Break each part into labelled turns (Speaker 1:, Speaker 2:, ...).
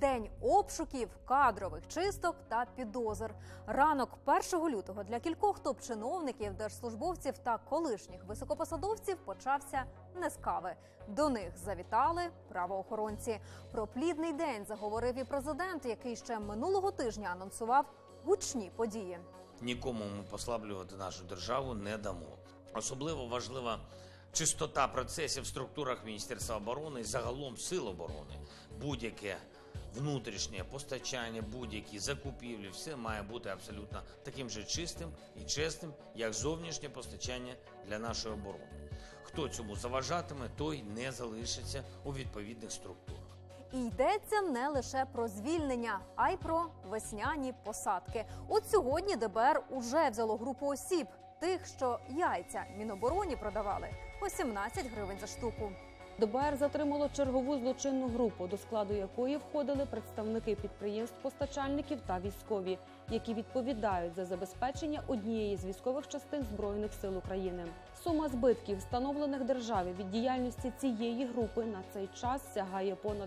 Speaker 1: День обшуків, кадрових чисток та підозр. Ранок 1 лютого для кількох топ-чиновників, держслужбовців та колишніх високопосадовців почався не з кави. До них завітали правоохоронці. Про плідний день заговорив і президент, який ще минулого тижня анонсував гучні події.
Speaker 2: Нікому ми послаблювати нашу державу не дамо. Особливо важлива чистота процесів в структурах Міністерства оборони і загалом Сил оборони. Будь-яке внутрішнє постачання, будь-які закупівлі, все має бути абсолютно таким же чистим і чесним, як зовнішнє постачання для нашої оборони. Хто цьому заважатиме, той не залишиться у відповідних структурах.
Speaker 1: І йдеться не лише про звільнення, а й про весняні посадки. От сьогодні ДБР уже взяло групу осіб, тих, що яйця Мінобороні продавали по 17 гривень за штуку.
Speaker 3: ДБР затримало чергову злочинну групу, до складу якої входили представники підприємств-постачальників та військові, які відповідають за забезпечення однієї з військових частин Збройних сил України. Сума збитків, встановлених державі від діяльності цієї групи, на цей час сягає понад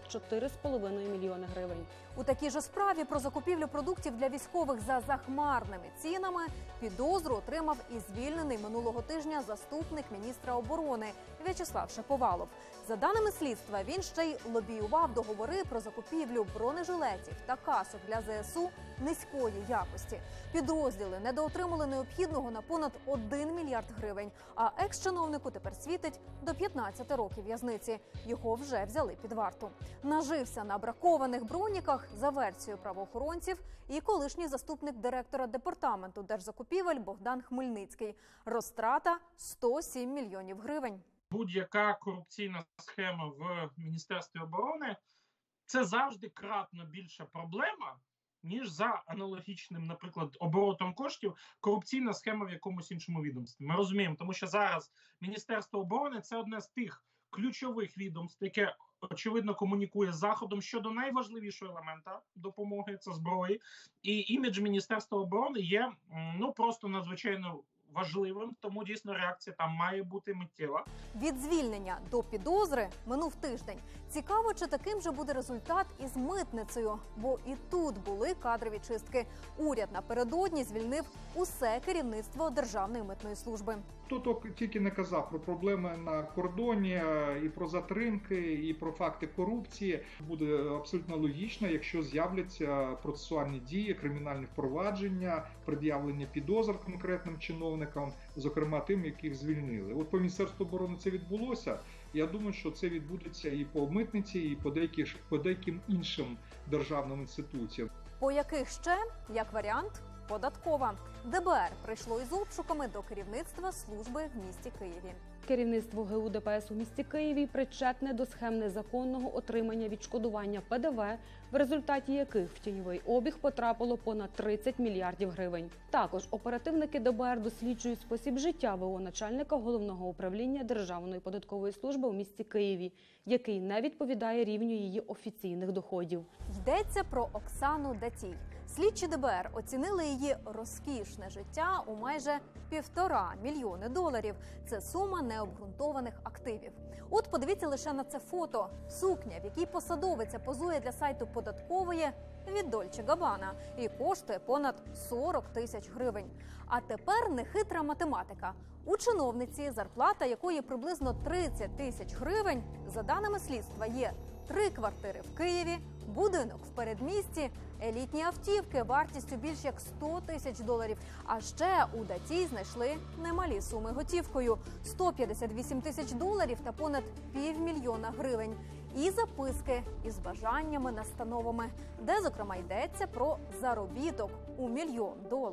Speaker 3: 4,5 мільйони гривень.
Speaker 1: У такій же справі про закупівлю продуктів для військових за захмарними цінами підозру отримав і звільнений минулого тижня заступник міністра оборони В'ячеслав Шаповалов. За даними слідства, він ще й лобіював договори про закупівлю бронежилетів та касок для ЗСУ низької якості. Підрозділи недоотримали необхідного на понад 1 мільярд гривень, а екс-чиновнику тепер світить до 15 років в'язниці. Його вже взяли під варту. Нажився на бракованих броніках, за версією правоохоронців, і колишній заступник директора департаменту держзакупівель Богдан Хмельницький. Розтрата – 107 мільйонів гривень.
Speaker 4: Будь-яка корупційна схема в Міністерстві оборони – це завжди кратно більша проблема, ніж за аналогічним, наприклад, оборотом коштів корупційна схема в якомусь іншому відомстві. Ми розуміємо, тому що зараз Міністерство оборони – це одне з тих ключових відомств, яке, очевидно, комунікує з Заходом щодо найважливішого елемента допомоги – це зброї. І імідж Міністерства оборони є просто надзвичайно важливим, тому дійсно реакція там має бути миттєва.
Speaker 1: Від звільнення до підозри минув тиждень. Цікаво, чи таким же буде результат із митницею, бо і тут були кадрові чистки. Уряд напередодні звільнив усе керівництво Державної митної служби.
Speaker 5: Тут тільки не казав про проблеми на кордоні, і про затримки, і про факти корупції. Буде абсолютно логічно, якщо з'являться процесуальні дії, кримінальні впровадження, пред'явлення підозр конкретним чиновникам, зокрема тим, яких звільнили. От по Міністерству оборони це відбулося. Я думаю, що це відбудеться і по митниці, і по деяким іншим державним інституціям.
Speaker 1: По яких ще, як варіант, податкова. ДБР прийшло із обшуками до керівництва служби в місті Києві.
Speaker 3: Керівництво ГУ ДПС у місті Києві причетне до схем незаконного отримання відшкодування ПДВ, в результаті яких в тіньовий обіг потрапило понад 30 мільярдів гривень. Також оперативники ДБР досліджують спосіб життя ВО начальника Головного управління Державної податкової служби у місті Києві, який не відповідає рівню її офіційних доходів.
Speaker 1: Йдеться про Оксану Датій. Слідчі ДБР оцінили її розкішне життя у майже $1,5 мільйони. Це сума необґрунтованих активів. От подивіться лише на це фото. Сукня, в якій посадовиця позує для сайту податкової, від Дольче Габбана і коштує понад 40 тисяч гривень. А тепер нехитра математика. У чиновниці, зарплата якої приблизно 30 тисяч гривень, за даними слідства, є 3 квартири в Києві, будинок в передмісті, елітні автівки вартістю більш як $100 тисяч. А ще у Датій знайшли немалі суми готівкою – $158 тисяч та понад $500 000 гривень. І записки із бажаннями-настановами, де, зокрема, йдеться про заробіток у $1 мільйон.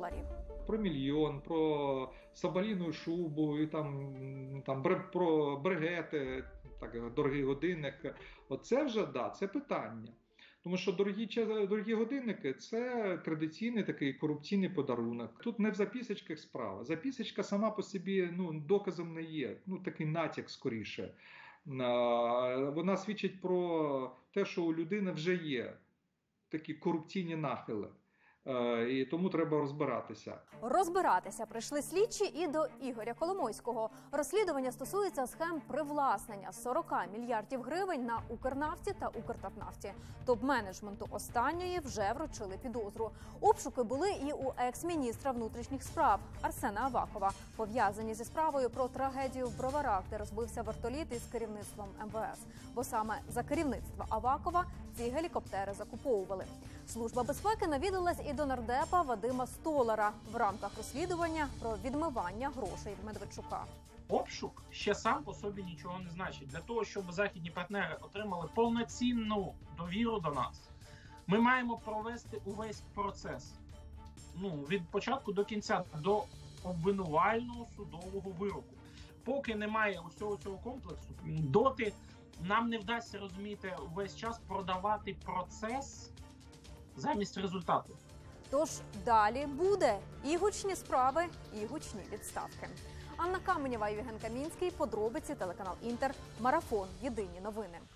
Speaker 5: Про мільйон, про соболіну шубу, і про бригети, так, дорогий годинник. Оце вже, це питання. Тому що дорогі годинники – це традиційний такий корупційний подарунок. Тут не в записочках справа. Записочка сама по собі доказом не є, такий натяк скоріше. Вона свідчить про те, що у людини вже є такі корупційні нахили. І тому треба розбиратися.
Speaker 1: Розбиратися прийшли слідчі і до Ігоря Коломойського. Розслідування стосується схем привласнення 40 мільярдів гривень на Укрнафті та Укртатнафті. Топ-менеджменту останньої вже вручили підозру. Обшуки були і у екс-міністра внутрішніх справ Арсена Авакова, пов'язані зі справою про трагедію в Броварах, де розбився вертоліт із керівництвом МВС. Бо саме за керівництва Авакова ці гелікоптери закуповували. Служба безпеки навідалась і до нардепа Вадима Столара в рамках розслідування про відмивання грошей Медведчука.
Speaker 4: Обшук ще сам по собі нічого не значить. Для того, щоб західні партнери отримали повноцінну довіру до нас, ми маємо провести увесь процес. Від початку до кінця, до обвинувального судового вироку. Поки немає усього цього комплексу, доти нам не вдасться, розумієте, увесь час продавати процес замість результату.
Speaker 1: Тож далі буде і гучні справи, і гучні відставки. Анна Каменєва, Євген Камінський, подробиці, телеканал Інтер, Марафон. Єдині новини.